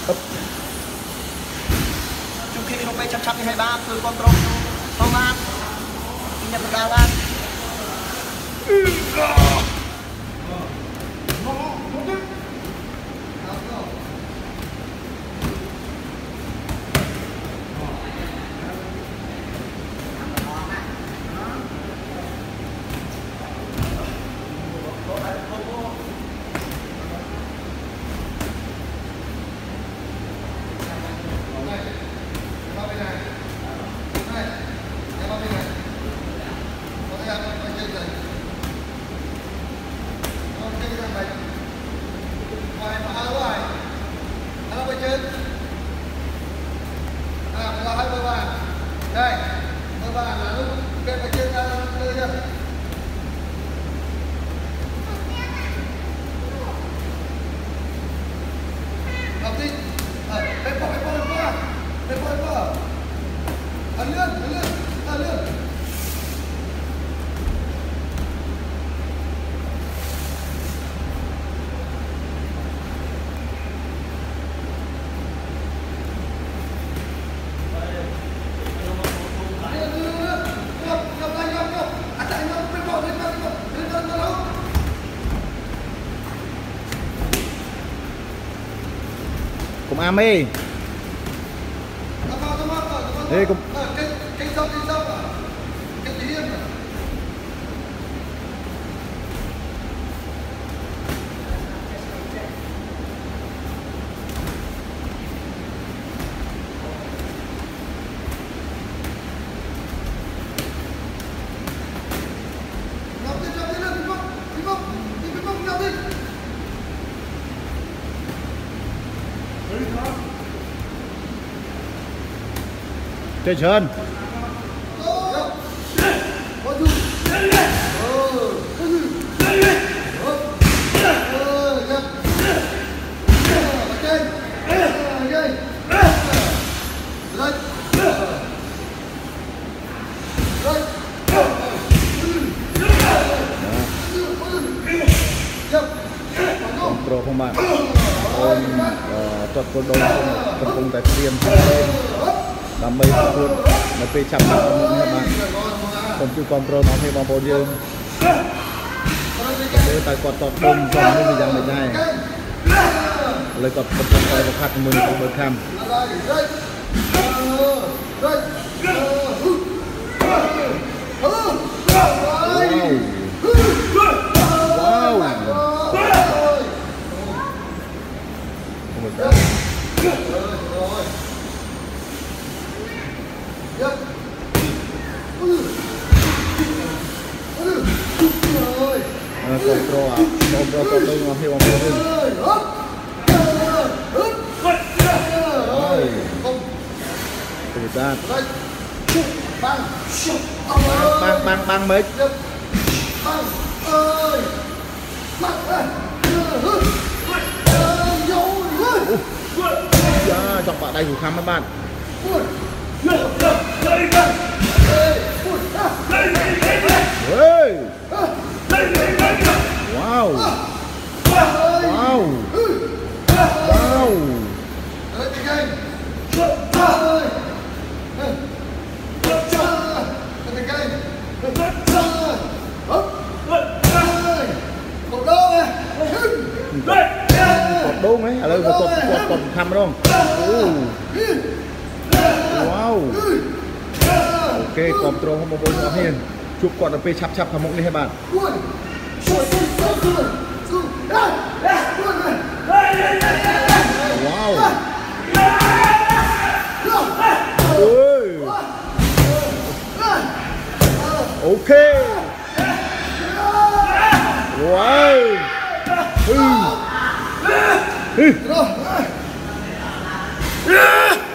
chung khi không bay chắp như hai ba từ con trâu không ăn nhận được đào ăn đây các bạn là lúc bên ở trên đây chưa học đi bên bỏ ấn lươn cùng am đi cùng cái dốc cái tí yên chơi chân pro không bạn ôm tuột cô đông không cùng tại tiêm đam mê luôn nó phê chậm lại các bạn không chịu con pro nó hay bóng bóng dương để tại quạt tọt đông còn như bây giờ mình này lấy quạt một con tay một hạt mình không được tham wow kontrol kontrol masih ngomongin kebetulan bang mấy chọc bạn đây của khám các bạn hey. Wow. Wow. Wow. Cột đố mấy, à đâu cột thăm đúng không? Wow. Ok, control không có bốn hiền. Chụp quạt ở chắp thằng mộng đi hai bạn. Wow. Ôi. Ok. Wow. Hừ. Hừ.